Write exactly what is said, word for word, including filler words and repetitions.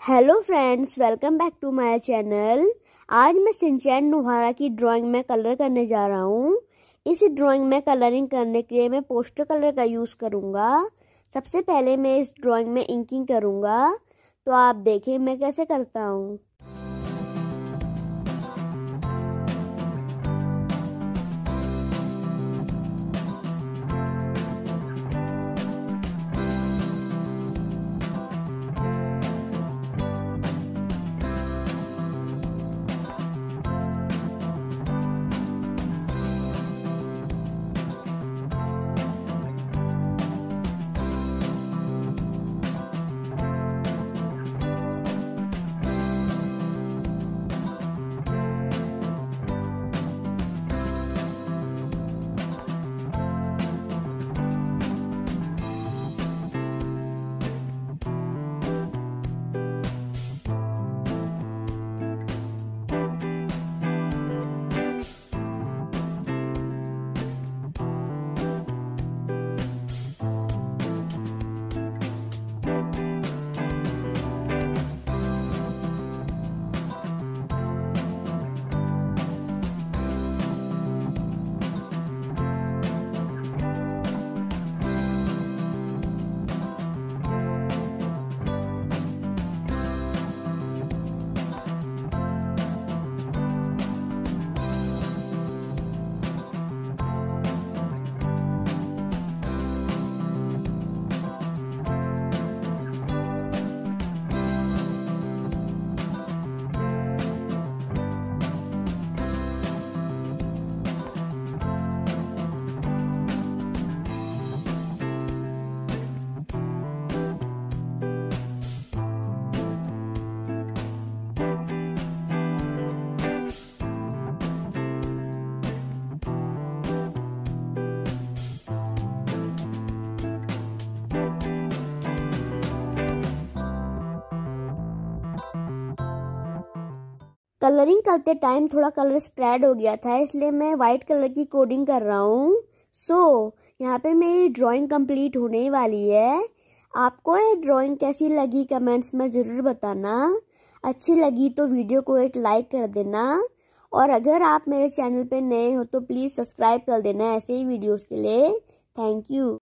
Hello friends, welcome back to my channel. आज मैं Shinchan नोहारा की ड्राइंग में कलर करने जा रहा हूँ। इस ड्राइंग में कलरिंग करने के लिए मैं पोस्टर कलर का यूज़ करूँगा। सबसे पहले मैं इस ड्राइंग में इंकिंग करूँगा, तो आप देखें मैं कैसे करता हूँ। कलरिंग करते टाइम थोड़ा कलर स्प्रेड हो गया था, इसलिए मैं वाइट कलर की कोडिंग कर रहा हूँ। सो so, यहाँ पे मेरी ड्राइंग कंप्लीट होने वाली है। आपको ये ड्राइंग कैसी लगी कमेंट्स में ज़रूर बताना। अच्छी लगी तो वीडियो को एक लाइक कर देना, और अगर आप मेरे चैनल पे नए हो तो प्लीज़ सब्सक्राइब कर देना ऐसे ही वीडियोस के लिए। Thank you.